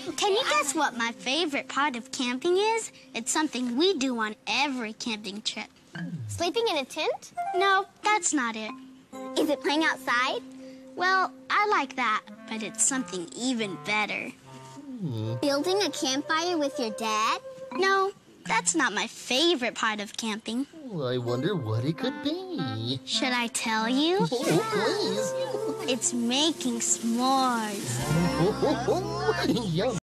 Can you guess what my favorite part of camping is? It's something we do on every camping trip. Sleeping in a tent? No, that's not it. Is it playing outside? Well, I like that, but it's something even better. Building a campfire with your dad? No, that's not my favorite part of camping. I wonder what it could be. Should I tell you? Oh, please. It's making s'mores. Yum.